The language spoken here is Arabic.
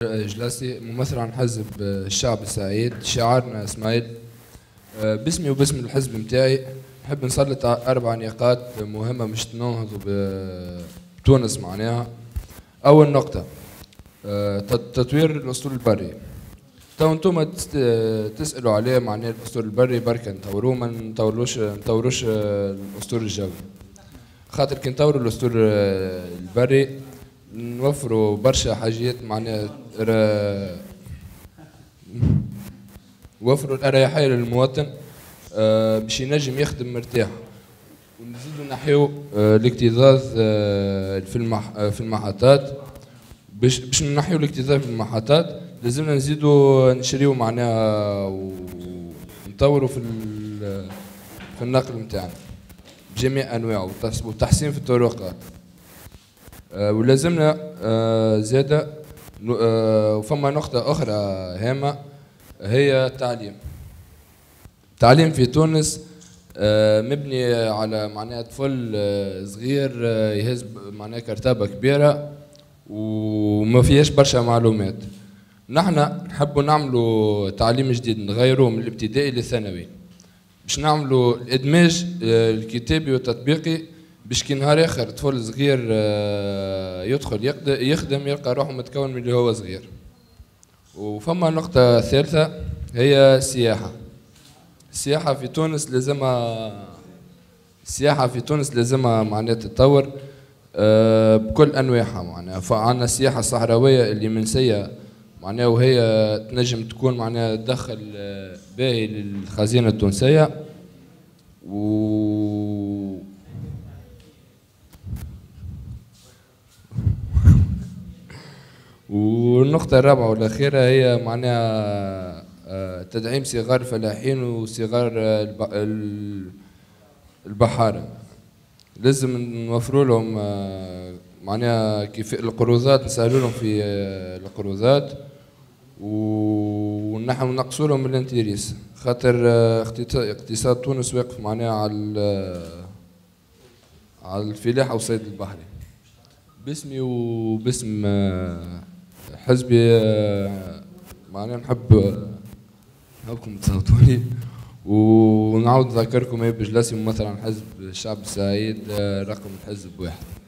جلاسي ممثل عن حزب الشعب السعيد. شعارنا اسماعيل. باسمي وباسم الحزب متاعي نحب نسلط 4 نقاط مهمة باش تنهضوا بتونس معناها. أول نقطة تطوير الأسطول البري. تو انتم تسألوا عليه معناه الأسطول البري بركة نطوروه، ما نطوروش الأسطول الجوي. خاطر كي نطوروا الأسطول البري نوفروا برشا حاجات معناها نوفروا الأريحية للمواطن باش ينجم يخدم مرتاح، ونزيدوا نحيو الاكتظاظ في المحطات. باش نحيو الاكتظاظ في المحطات لازمنا نزيدوا نشريو معناها ونطوروا في النقل نتاعنا بجميع انواعه والتحسين في الطرقات. ولازمنا زاده وفما نقطة أخرى هامة هي التعليم. التعليم في تونس مبني على معناها طفل صغير يهز معناها كرتابة كبيرة وما فيهاش برشا معلومات. نحنا نحبوا نعملوا تعليم جديد، نغيروه من الابتدائي للثانوي باش نعملوا الادماج الكتابي والتطبيقي، باش كي نهار اخر طفل صغير يدخل يخدم يلقى روحه متكون من اللي هو صغير. وفما نقطة ثالثة هي السياحة. السياحة في تونس لازمها معناها تتطور بكل انواعها معناها. فعندنا السياحة الصحراوية اللي منسية معناها، وهي تنجم تكون معناها تدخل باهي للخزينة التونسية. والنقطة الرابعة والأخيرة هي معناها تدعيم صغار الفلاحين وصغار البحارة. لازم نوفروا لهم معناها كيف القروضات، نسهلوا لهم في القروضات ونحن نقصوا لهم من الانتريس، خاطر اقتصاد تونس واقف معناها على الفلاحة والصيد البحري. باسمي وباسم حزبي معناها نحبكم تصوتوني، ونعاود نذكركم بجلاسي ممثل عن حزب الشعب السعيد، رقم الحزب 1.